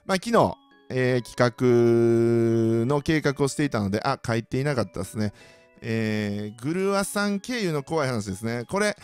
昨日、企画の計画をしていたので、書いていなかったですね。グルワさん経由の怖い話ですね。これ、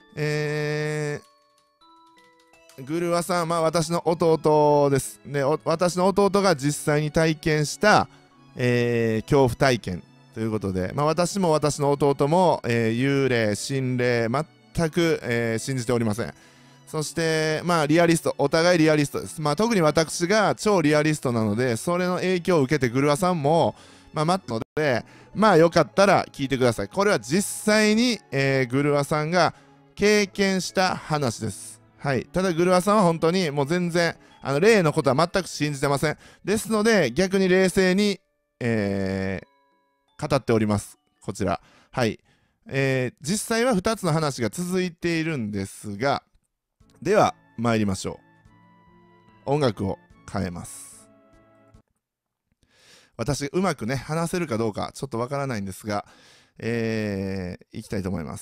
グルワさん、私の弟です。で、私の弟が実際に体験した、恐怖体験ということで、私も私の弟も、幽霊、心霊、全く、信じておりません。そして、リアリスト、お互いリアリストです。特に私が超リアリストなので、それの影響を受けてグルワさんも、待つので、よかったら聞いてください。これは実際に、グルワさんが経験した話です。はい。ただ、グルワさんは本当にもう全然、霊のことは全く信じてません。ですので、逆に冷静に、語っております。こちら。はい。実際は2つの話が続いているんですが、では参りましょう。音楽を変えます。私うまくね話せるかどうかちょっとわからないんですが、いきたいと思います。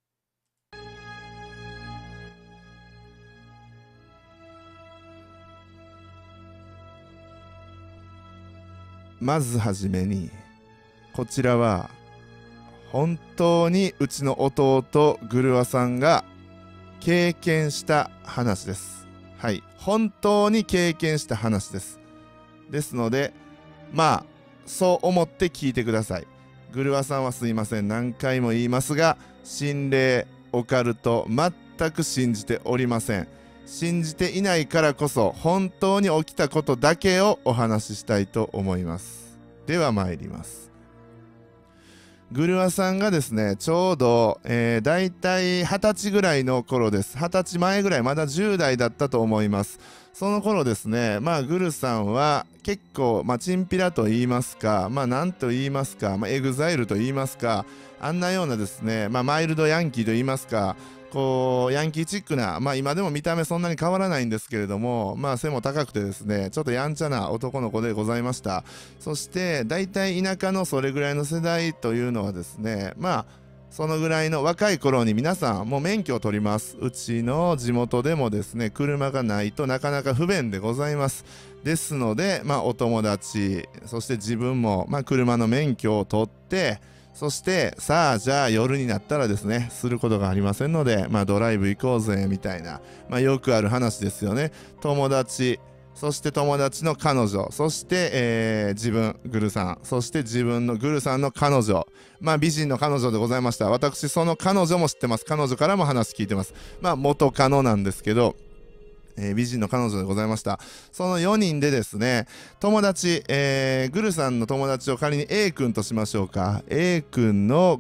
まずはじめに、こちらは本当にうちの弟グルワさんが経験した話です。はい、本当に経験した話です。ですので、そう思って聞いてください。グルワさんはすいません、何回も言いますが、心霊、オカルト、全く信じておりません。信じていないからこそ、本当に起きたことだけをお話ししたいと思います。では参ります。グルワさんがですね、ちょうど、だいたい20歳ぐらいの頃です。20歳前ぐらい、まだ10代だったと思います。その頃ですね、グルさんは結構、チンピラと言いますか、なんと言いますか、エグザイルと言いますか、あんなようなですね、マイルドヤンキーと言いますか、こうヤンキーチックな、今でも見た目そんなに変わらないんですけれども、背も高くてですね、ちょっとやんちゃな男の子でございました。そして大体田舎のそれぐらいの世代というのはですね、そのぐらいの若い頃に皆さんもう免許を取ります。うちの地元でもですね、車がないとなかなか不便でございます。ですので、お友達、そして自分も、車の免許を取って、そしてさあじゃあ夜になったらですね、することがありませんので、ドライブ行こうぜみたいな、よくある話ですよね。友達、そして友達の彼女、そして、自分グルさん、そして自分のグルさんの彼女、美人の彼女でございました。私その彼女も知ってます。彼女からも話聞いてます。元カノなんですけど、美人の彼女でございました。その4人でですね、友達、グルさんの友達を仮に A 君としましょうか。A 君の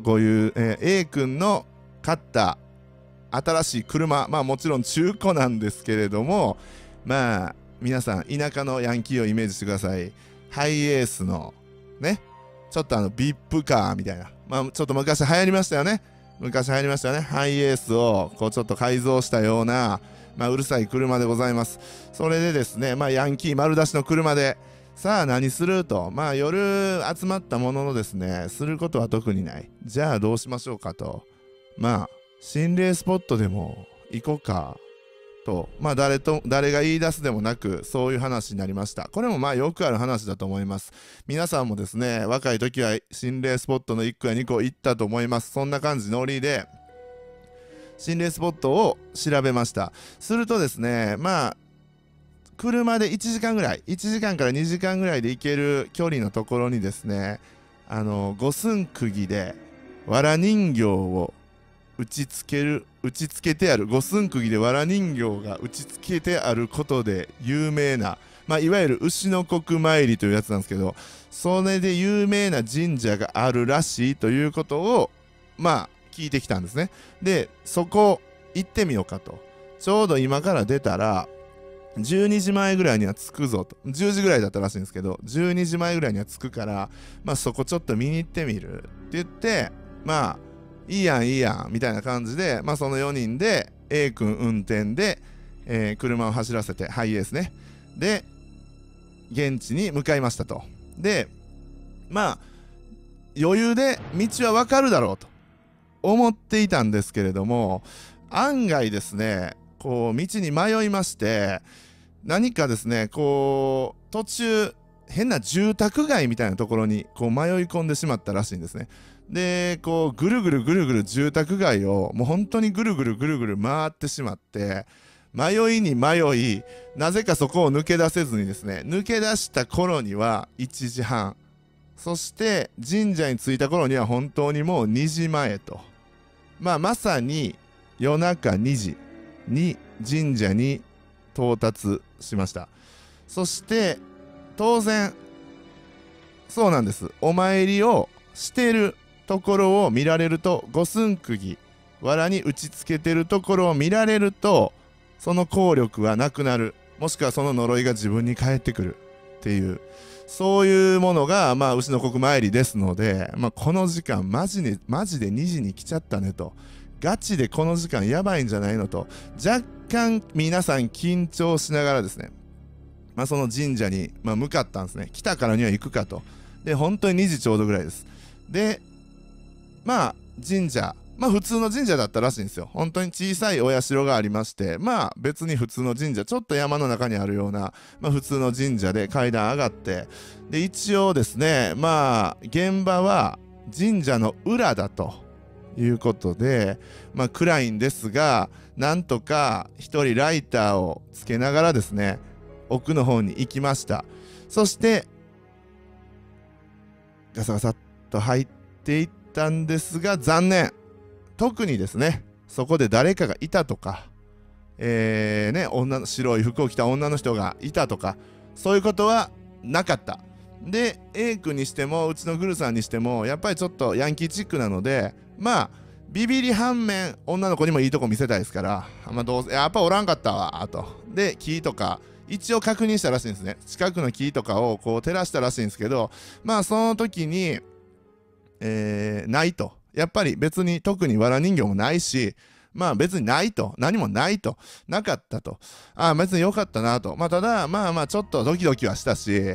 A 君の買った新しい車、もちろん中古なんですけれども、皆さん田舎のヤンキーをイメージしてください。ハイエースのね、ちょっとビップカーみたいな、ちょっと昔流行りましたよね。ハイエースをこうちょっと改造したような、うるさい車でございます。それでですね、ヤンキー丸出しの車で、さあ何すると、夜集まったもののですね、することは特にない。じゃあどうしましょうかと。心霊スポットでも行こうかと、誰が言い出すでもなく、そういう話になりました。これもよくある話だと思います。皆さんもですね、若い時は心霊スポットの1個や2個行ったと思います。そんな感じノリで心霊スポットを調べました。するとですね、車で1時間ぐらい、1時間から2時間ぐらいで行ける距離のところにですね、五寸釘で藁人形を打ち付けてある、五寸釘で藁人形が打ち付けてあることで有名な、いわゆる牛の国参りというやつなんですけど、それで有名な神社があるらしいということを聞いてきたんですね。で、そこ行ってみようかと。ちょうど今から出たら12時前ぐらいには着くぞと。10時ぐらいだったらしいんですけど、12時前ぐらいには着くから、そこちょっと見に行ってみるって言って、いいやんみたいな感じで、その4人で A 君運転で、車を走らせて、ハイエースね。で、現地に向かいましたと。で、余裕で道はわかるだろうと思っていたんですけれども、案外ですね、こう道に迷いまして、 何かですね、こう途中変な住宅街みたいなところにこう迷い込んでしまったらしいんですね。でこうぐるぐるぐるぐる住宅街をもう本当にぐるぐるぐるぐる回ってしまって、迷いに迷い、なぜかそこを抜け出せずにですね、抜け出した頃には1時半、そして神社に着いた頃には本当にもう2時前と、まさに夜中2時に神社に到達しました。そして当然そうなんです、お参りをしてるところを見られると、五寸釘藁に打ちつけてるところを見られると、その効力はなくなる、もしくはその呪いが自分に返ってくるっていう、そういうものが牛の国参りですので、この時間マジで2時に来ちゃったねと、ガチでこの時間やばいんじゃないのと、若干皆さん緊張しながらですね、その神社に向かったんですね。来たからには行くかと。で本当に2時ちょうどぐらいです。で神社、普通の神社だったらしいんですよ。本当に小さいお社がありまして、別に普通の神社、ちょっと山の中にあるような、普通の神社で階段上がって、で一応ですね、現場は神社の裏だということで、暗いんですが、なんとか一人ライターをつけながらですね、奥の方に行きました。そしてガサガサっと入っていったんですが、残念、特にですね、そこで誰かがいたとか、白い服を着た女の人がいたとか、そういうことはなかった。で A 君にしてもうちのグルさんにしてもやっぱりちょっとヤンキーチックなので、ビビり反面女の子にもいいとこ見せたいですから、どうせやっぱおらんかったわと。で木とか一応確認したらしいんですね。近くの木とかをこう照らしたらしいんですけど、その時に、ないと。やっぱり別に特に藁人形もないし、別にないと、何もないと、なかったと、別に良かったなと。ただちょっとドキドキはしたし、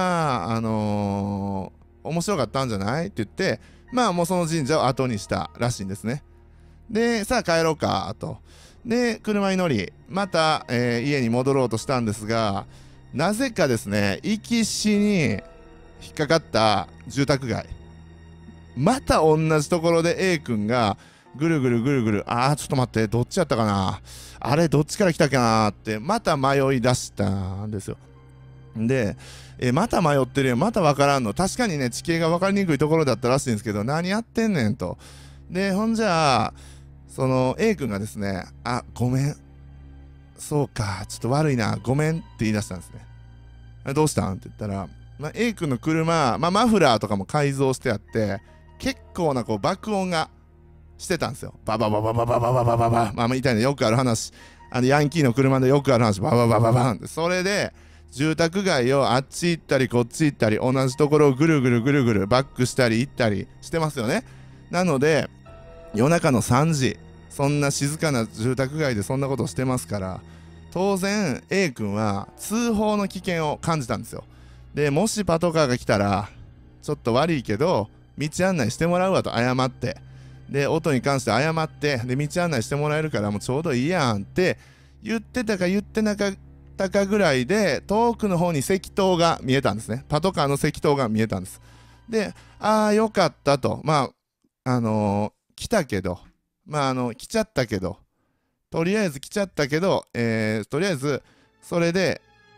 面白かったんじゃないって言って、もうその神社を後にしたらしいんですね。でさあ帰ろうかと。で車に乗りまた、家に戻ろうとしたんですが、なぜかですね、行きしに引っかかった住宅街、また同じところで A 君がぐるぐるぐるぐる、ちょっと待って、どっちやったかな、あれどっちから来たかなってまた迷い出したんですよ。でまた迷ってるよ、また分からんの。確かにね、地形が分かりにくいところだったらしいんですけど、何やってんねんと。でほんじゃあその A 君がですね、ごめん、そうか、ちょっと悪いな、ごめんって言い出したんですね。どうしたんって言ったら、A 君の車、マフラーとかも改造してあって、結構なこう爆音がしてたんですよ。ババババババババババババ、みたいなよくある話、ヤンキーの車でよくある話、バババババンって、それで住宅街をあっち行ったりこっち行ったり、同じところをぐるぐるぐるぐるバックしたり行ったりしてますよね。なので夜中の3時、そんな静かな住宅街でそんなことをしてますから、当然 A 君は通報の危険を感じたんですよ。でもしパトカーが来たら、ちょっと悪いけど道案内してもらうわと謝って、で音に関して謝って、で道案内してもらえるからもうちょうどいいやんって言ってたか言ってなかったかぐらいで、遠くの方に石灯が見えたんですね。パトカーの石灯が見えたんです。でよかったと。来たけど、来ちゃったけど、とりあえず来ちゃったけど、とりあえずそれで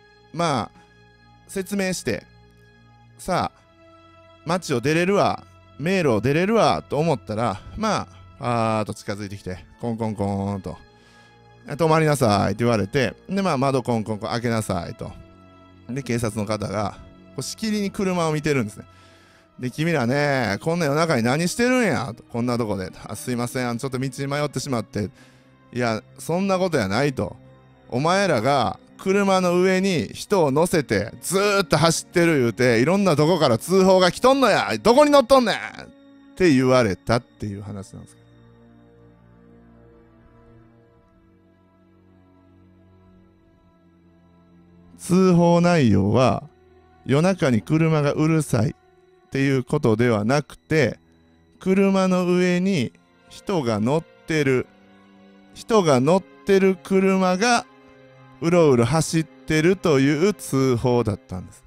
説明して、さあ街を出れるわ、迷路を出れるわと思ったら、パーッと近づいてきて、コンコンコンと止まりなさいって言われて、で窓コンコンコン開けなさいと。で警察の方がこうしきりに車を見てるんですね。で君らね、こんな夜中に何してるんやと、こんなとこで。すいません、ちょっと道に迷ってしまって。いやそんなことやないと。お前らが車の上に人を乗せてずーっと走ってる言うて、いろんなとこから通報が来とんのや、どこに乗っとんねんって言われたっていう話なんです。通報内容は夜中に車がうるさいっていうことではなくて、車の上に人が乗ってる車がうろうろ走っってるという通報だったんです。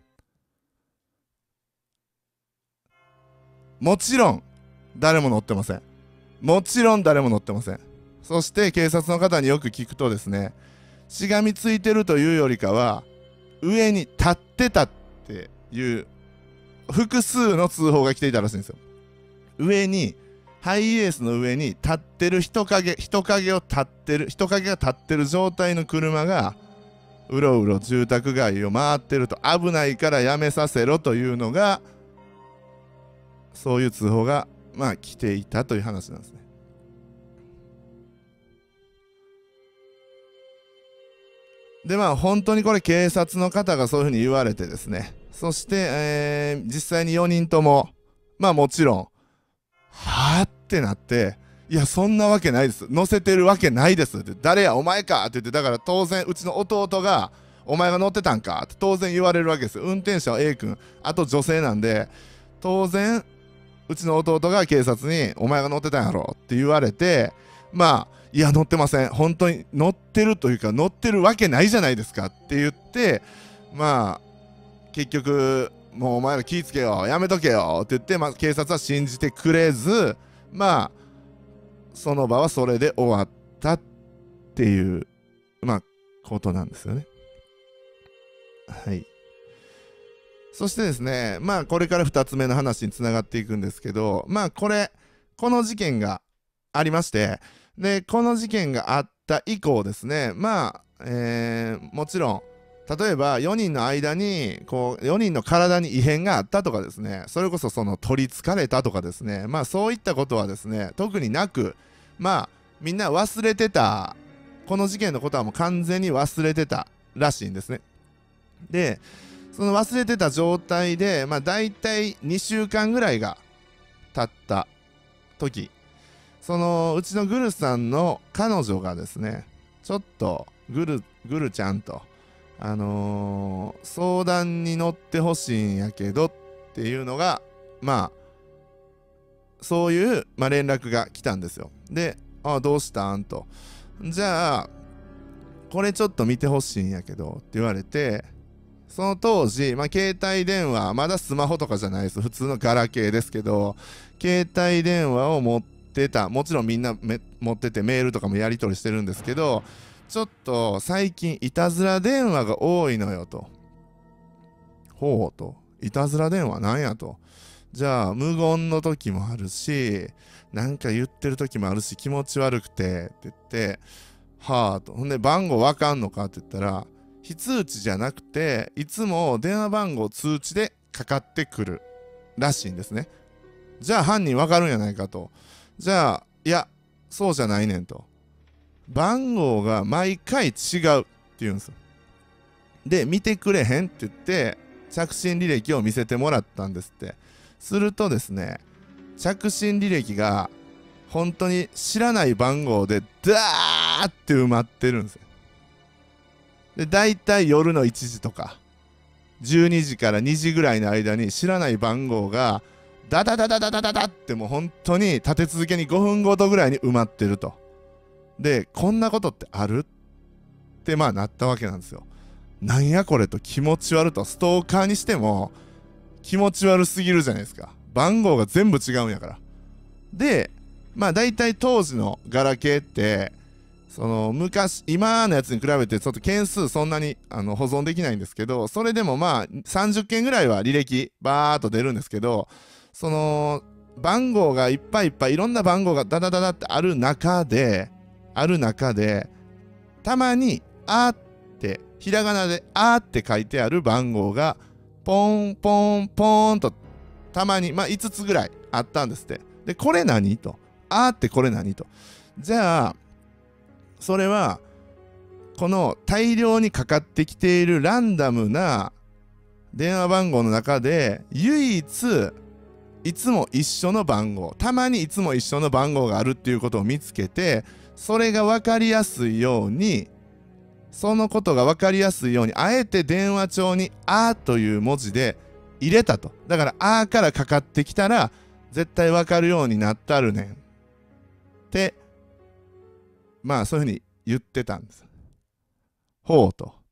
もちろん誰も乗ってません。もちろん誰も乗ってません。そして警察の方によく聞くとですね、しがみついてるというよりかは上に立ってたっていう複数の通報が来ていたらしいんですよ。上にハイエースの上に立ってる人影が立ってる状態の車がうろうろ住宅街を回ってると、危ないからやめさせろというのが、そういう通報が来ていたという話なんですね。で本当にこれ警察の方がそういうふうに言われてですね、そして、実際に4人とももちろんはあってなって、いやそんなわけないです、乗せてるわけないですって、誰やお前かって言って、だから当然うちの弟がお前が乗ってたんかって当然言われるわけですよ。運転手は A 君、あと女性なんで、当然うちの弟が警察にお前が乗ってたんやろって言われて、いや乗ってません、本当に乗ってるというか乗ってるわけないじゃないですかって言って、結局もうお前ら気ぃつけよ、やめとけよって言って、警察は信じてくれず、その場はそれで終わったっていうことなんですよね。はい。そしてですね、これから2つ目の話につながっていくんですけど、この事件がありまして、でこの事件があった以降ですね、もちろん例えば4人の間に4人の体に異変があったとかですね、それこそ取りつかれたとかですね、そういったことはですね特になく、みんな忘れてた、この事件のことはもう完全に忘れてたらしいんですね。でその忘れてた状態でだいたい2週間ぐらいが経った時、うちのグルさんの彼女がですね、ちょっとグルちゃんと相談に乗ってほしいんやけどっていうのがそういう、連絡が来たんですよ。で、どうしたんと、じゃあこれちょっと見てほしいんやけどって言われて、その当時、携帯電話、まだスマホとかじゃないです、普通のガラケーですけど、携帯電話を持ってた、もちろんみんな持っててメールとかもやり取りしてるんですけど、ちょっと最近いたずら電話が多いのよと。ほうと、いたずら電話なんやと。じゃあ無言の時もあるし、なんか言ってる時もあるし、気持ち悪くてって言って、はあと。ほんで番号わかんのかって言ったら、非通知じゃなくていつも電話番号通知でかかってくるらしいんですね。じゃあ犯人わかるんやないかと。じゃあいやそうじゃないねんと。番号が毎回違うって言うんです。で見てくれへんって言って着信履歴を見せてもらったんですって。するとですね、着信履歴が本当に知らない番号でダーって埋まってるんですよ。でだいたい夜の1時とか12時から2時ぐらいの間に知らない番号がダダダダダダダダってもう本当に立て続けに5分ごとぐらいに埋まってると。でこんなことってあるってなったわけなんですよ。なんやこれと、気持ち悪と。ストーカーにしても気持ち悪すぎるじゃないですか、番号が全部違うんやから。でだいたい当時のガラケーって今のやつに比べてちょっと件数そんなに保存できないんですけど、それでも30件ぐらいは履歴バーっと出るんですけど、番号がいっぱいいっぱいいろんな番号がダダダダってある中でたまにあってひらがなであって書いてある番号がポンポンポンとたまに5つぐらいあったんですって。でこれ何と、あってこれ何と。じゃあそれはこの大量にかかってきているランダムな電話番号の中で唯一いつも一緒の番号、たまにいつも一緒の番号があるっていうことを見つけて、それが分かりやすいように、そのことが分かりやすいようにあえて電話帳に「あ」という文字で入れたと。だから「あ」からかかってきたら絶対分かるようになったるねんってそういうふうに言ってたんです。ほうと。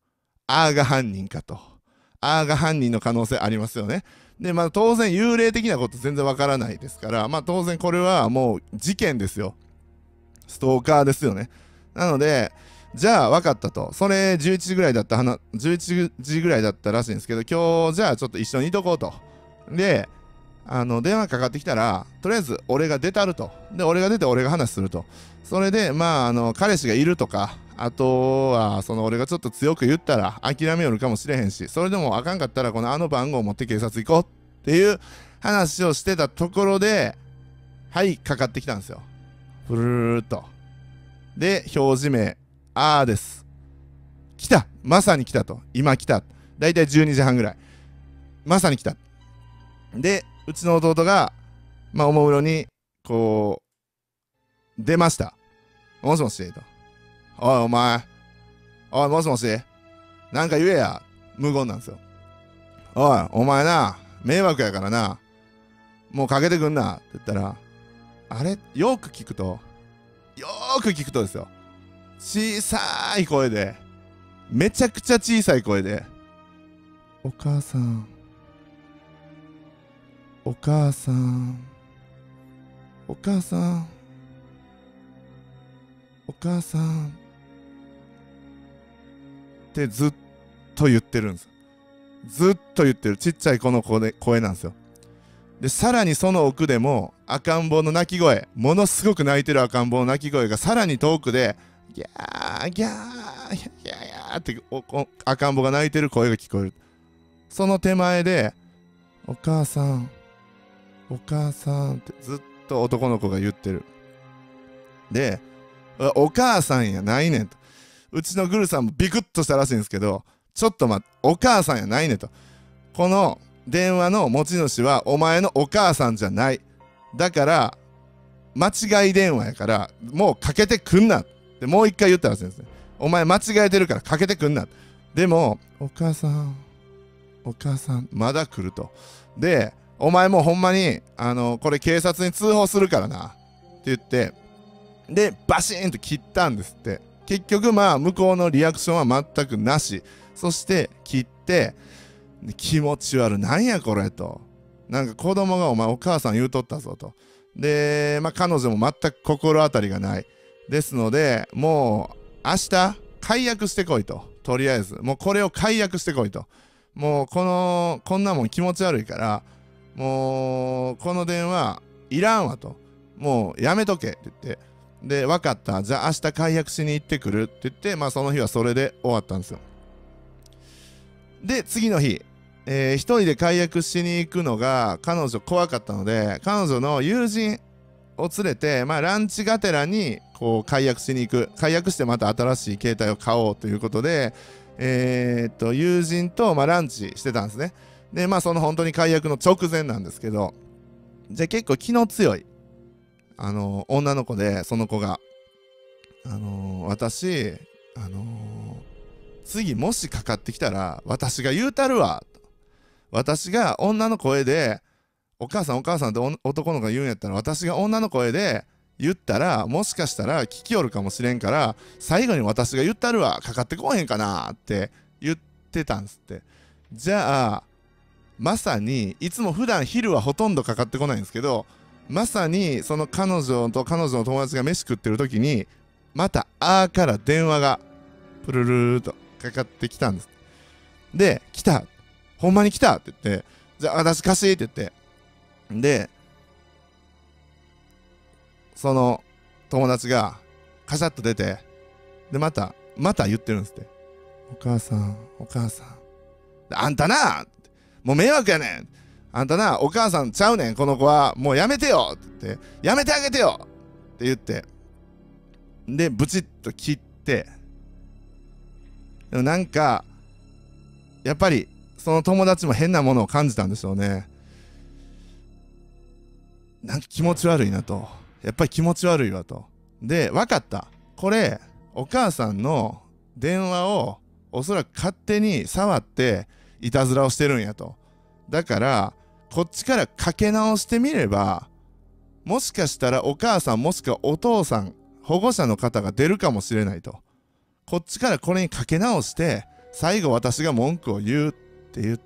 あーが犯人かと。あーが犯人の可能性ありますよね。で、まあ当然幽霊的なこと全然わからないですから、まあ当然これはもう事件ですよ。ストーカーですよね。なので、じゃあ分かったと。それ11時ぐらいだった11時ぐらいだったらしいんですけど、今日じゃあちょっと一緒にいとこうと。で、電話かかってきたら、とりあえず俺が出たると。で、俺が出て俺が話すると。それで、まあ、彼氏がいるとか、あとは、俺がちょっと強く言ったら諦めよるかもしれへんし、それでもあかんかったら、番号を持って警察行こうっていう話をしてたところで、はい、かかってきたんですよ。ふるーっと。で、表示名、です。来た、まさに来たと。今来た。だいたい12時半ぐらい。まさに来た。で、うちの弟が、まあ、おもむろに、こう、出ました。もしもしと。おい、お前。おい、もしもし。なんか言えや。無言なんですよ。おい、お前な、迷惑やからな。もうかけてくんな。って言ったら、あれ、よく聞くとですよ。小さい声で、めちゃくちゃ小さい声で、お母さん、お母さん、お母さん、お母さんってずっと言ってるんです。ずっと言ってる。ちっちゃい子の声なんですよ。で、さらにその奥でも赤ん坊の泣き声、ものすごく泣いてる赤ん坊の泣き声がさらに遠くで、ギャーギャーギャーギャーって赤ん坊が泣いてる声が聞こえる。その手前で、お母さん、お母さんってずっと男の子が言ってる。で、お母さんやないねんと。うちのグルさんもビクッとしたらしいんですけど、ちょっと待って、お母さんやないねんと。この電話の持ち主はお前のお母さんじゃない。だから、間違い電話やから、もうかけてくんなってもう一回言ったらしいんですね。お前間違えてるからかけてくんな。でも、お母さん、お母さん、まだ来ると。で、お前もうほんまに、これ警察に通報するからな。って言って、で、バシーンと切ったんですって。結局、まあ、向こうのリアクションは全くなし。そして、切って、気持ち悪い。なんやこれと。なんか子供がお前お母さん言うとったぞと。で、まあ、彼女も全く心当たりがない。ですので、もう、明日、解約してこいと。とりあえず。もうこれを解約してこいと。もう、こんなもん気持ち悪いから、もう、この電話、いらんわと。もう、やめとけって言って。で、分かった。じゃあ明日解約しに行ってくるって言って、まあその日はそれで終わったんですよ。で、次の日、一人で解約しに行くのが彼女怖かったので、彼女の友人を連れて、まあランチがてらにこう解約しに行く。解約してまた新しい携帯を買おうということで、友人とまあランチしてたんですね。で、まあその本当に解約の直前なんですけど、じゃあ結構気の強い、女の子で、その子が、私、次もしかかってきたら、私が言うたるわ。私が女の声で、お母さんお母さんって男の子が言うんやったら、私が女の声で言ったら、もしかしたら聞きおるかもしれんから、最後に私が言ったるわ。かかってこへんかなって言ってたんですって。じゃあ、まさに、いつも普段昼はほとんどかかってこないんですけど、まさにその彼女と彼女の友達が飯食ってる時に、またから電話がプルルーとかかってきたんです。で、来た、ほんまに来たって言って、じゃあ私貸しって言って、で、その友達がカシャッと出て、でまた言ってるんですって。お母さん、お母さん、あんたな、もう迷惑やねん。あんたな、お母さんちゃうねん、この子は。もうやめてよって言って、やめてあげてよって言って、で、ブチッと切って、でもなんか、やっぱり、その友達も変なものを感じたんでしょうね。なんか気持ち悪いなと。やっぱり気持ち悪いわと。で、わかった。これ、お母さんの電話をおそらく勝手に触っていたずらをしてるんやと。だから、こっちからかけ直してみれば、もしかしたらお母さんもしくはお父さん、保護者の方が出るかもしれないと。こっちからこれにかけ直して、 最後私が文句を言うって言って、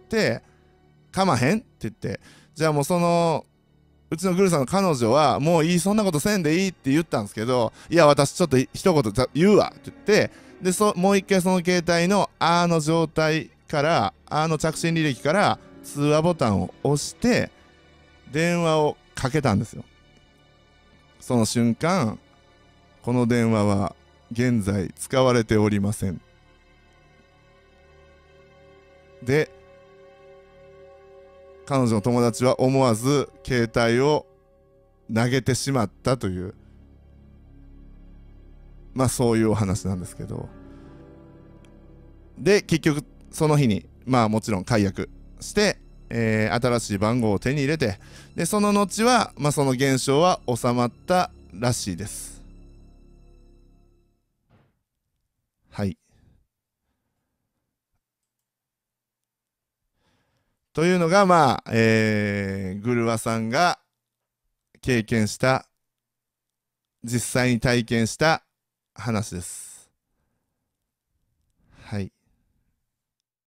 かまへんって言って、じゃあもううちのグルさんの彼女はもういい、そんなことせんでいいって言ったんですけど、いや私ちょっと一言言うわって言って、でもう一回その携帯の状態から着信履歴から通話ボタンを押して電話をかけたんですよ。その瞬間、この電話は現在使われておりません。で、彼女の友達は思わず携帯を投げてしまったという、まあそういうお話なんですけど、で結局その日にまあもちろん解約して、新しい番号を手に入れて、でその後はまあその現象は収まったらしいです。はい。というのがまあ、グルワさんが経験した、実際に体験した話です。はい。